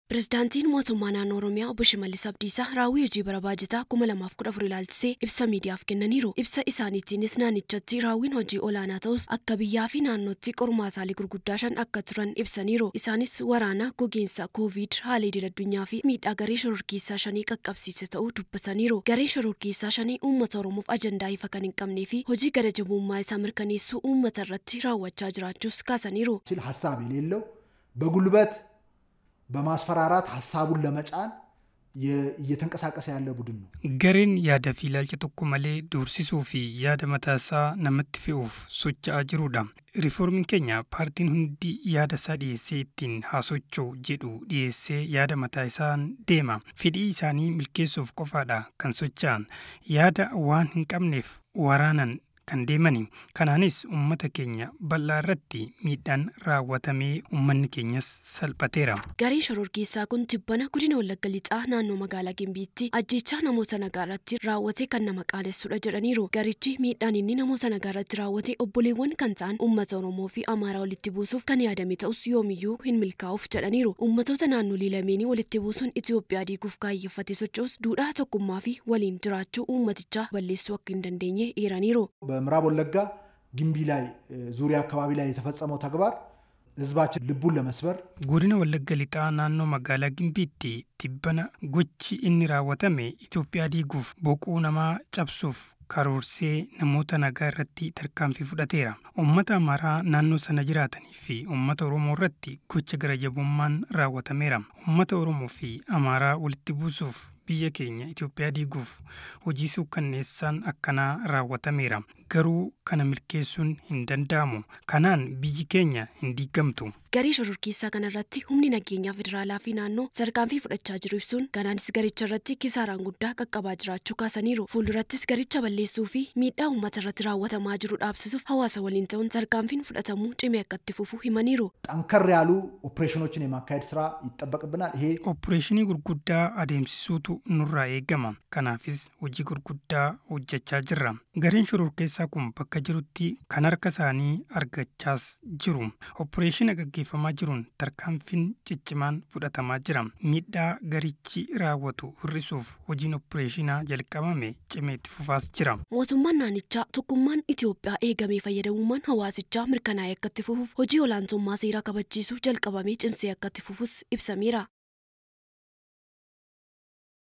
Pirezidaantiin mootummaa naannoo Oromiyaa Obbo Shimallis Abdiisaa raawwii hojii bara baajataa 2014 ilaalchisee ibsa miidiyaaf kennaniiru. Ibsa isaaniitiinis naannichatti raawwiin hojii olaanaa ta'us akka biyyaa fi naannootti qormaataalee gurguddaa shan akka turan ibsaniiru. Isaanis waraana, gogiinsa Covid, haalii idil-addunyaa fi miidhaa garee shororkeessaa shanii qaqqabsiise ta'uu dubbataniiru. Gareen shororkeessaa shanii uummata Oromoof ajandaa ifa kan hin qabnee fi hojii gara jabummaa isaa mirkaneessuu uummata irratti raawwachaa jiraachuus kaasaniiru. ሀሳብ የሌለው በጉልበት በማስፈራራት ሐሳቡን ለመጫን እየተንቀሳቀሰ ያለ ቡድን ነው። ገሬን ያደ ፊላልጭ tokko malee dursisuu fi yaada mataasaa namatti fe'uuf socho'aa jirudha. Riiformiin keenya paartiin hundi yaada isaa dhiyeessee ittiin haasochoo jedhu dhiyeessee yaada mataa isaan deema. Fedhii isaanii milkeessuuf qofaadha kan socho'an. Yaada waan hin qabneef waraanan kan deemani. Kanaanis uummata keenya bal'aa irratti miidhaan raawwatamee uummanni keenyas salphateera. Gareen shororkeessaa kun tibbana godina Wallagga Lixaa naannoo magaalaa Gimbiitti ajjeechaa namoota nagaa irratti raawwate kan nama qaalessudha jedhaniiru. Garichi miidhaan inni namoota nagaa irratti raawwate obboleewwan kan ta'an uummata Oromoo fi Amaaraa walitti buusuuf kan yaadame ta'us yoomiyyuu hin milkaa'uuf jedhaniiru. Uummatoota naannolee lameenii walitti buusuun Itoophiyaa diiguuf kaayyeffate sochoos duudhaa tokkummaa fi waliin jiraachuu uummatichaa balleessuu akka hin dandeenye eeraniiru. በምዕራብ ወለጋ ግምቢ ላይ ዙሪያ አካባቢ ላይ የተፈጸመው ተግባር ህዝባችን ልቡን ለመስበር godina Wallagga Lixaa naannoo magaalaa Gimbiitti tibbana gochi inni raawwatame Itoophiyaa diiguuf boquu namaa cabsuuf karoorsee namoota nagaa irratti tarkaanfii fudhateera. Uummata Amaaraa naannoo sana jiraatanii fi uummata Oromoo irratti gocha gara jabummaan raawwatameera. Uummata Oromoo fi Amaaraa walitti buusuuf biyya keenya Itoophiyaa diiguuf hojii suukkanneessaan akkanaa raawwatameera. Garuu kana milkeessuun hin danda'amu. Kanaan biyyi keenya hin diigamtu. Garee shororkeessaa kanarratti humni nageenyaa federaalaa fi naannoo tarkaanfii fudhachaa jiru ibsuun kanaanis garicha irratti kisaaraan guddaa qaqqabaa jiraachuu kaasaniiru. Fuuldurattis garicha balleessuu fi miidhaa uummata irratti raawwatamaa jiru dhaabsisuuf hawaasa waliin ta'uun tarkaanfiin fudhatamuu cimee akka itti fufu himaniiru. ጠንከር ያሉ ኦፕሬሽኖችን የማካሄድ ስራ ይጠበቅብናል። ይሄ ኦፕሬሽንii gurguddaa adeemsisuutu nurraa eegama. Kanaafis hojii gurguddaa hojjechaa jirra. Gareen shororkeessaa kun bakka jirutti kan harka isaanii argachaas jiru. Opereeshina gaggeeffamaa jiruun tarkaanfiin ciccimaan fudhatamaa jira. Miidhaa garichi raawwatu hir'isuuf hojiin opereeshinaa jalqabame cimee itti fufaas jira. Mootummaan naannichaa tokkummaan Itoophiyaa eegamee fayyadamummaan hawaasichaa mirkanaa'ee akka itti fufuuf hojii olaantummaa seeraa kabachiisuu jalqabamee cimsee akka itti fufus ibsameera.